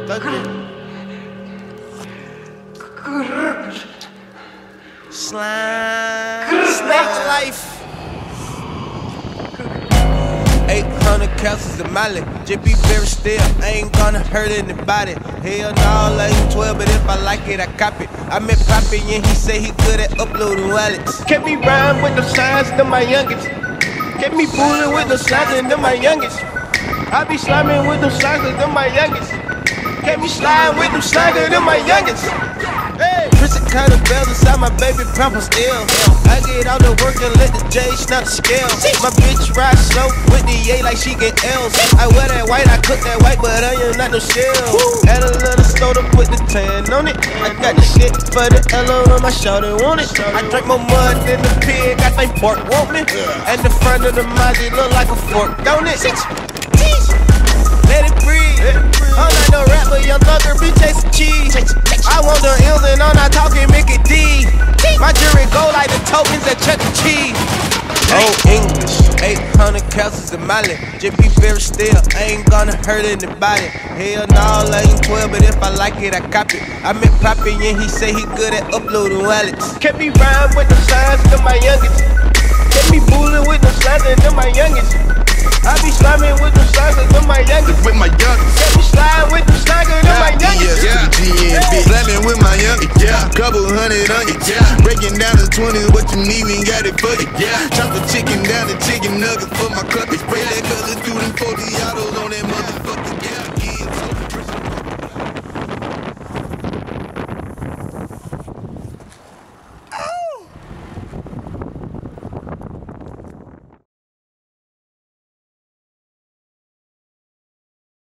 Slime, snake life. 800 castles in my leg. Just be very still, I ain't gonna hurt anybody. Hell no, I ain't 12, but if I like it, I cop it. I met Poppy and he say he good at uploading wallets. Kept me rhyme with the signs, them my youngest. Kept me fooling with the signs, and them my youngest. I be sliming with them signs, and them my youngest. Kept me sliding with them signs, and them my youngest. Hey, Chrissy kind of bells inside my baby pamper still. I get out to work and let the J snap the scale. My bitch ride slow with the A like she get L's. I wear that white, I cook that white, but I ain't not no shell. Add a little soda, put the tan on it. I got the shit for the L on my shoulder, want it. I drink more mud than the pig, I think pork want me. And the front of the Mazda look like a fork, don't it? Let it breathe. I'm not no rapper, young thugger, be chasing cheese. I want the L's and I'm not talking Mickey D. My jury go like the tokens at Chuck E. Cheese. Old English, 800 castles in my leg. Just be very still, I ain't gonna hurt anybody. Hell no, I ain't 12, but if I like it, I cop it. I met Poppy and he say he good at uploading wallets. Kept me rhyme with the signs, them my youngest. Kept me fooling with the signs, and them my youngest. I be sliming with them signs, and them my youngest. With my youngest. Kept me sliding with them signs, and them my youngest. Yeah, slamming with my youngest. Couple hundred on you. Breaking down to 20, what you need, we got it for you. Chop the chicken down to chicken nuggets for my cup. Spray that color through them 40 autos on that motherfucker.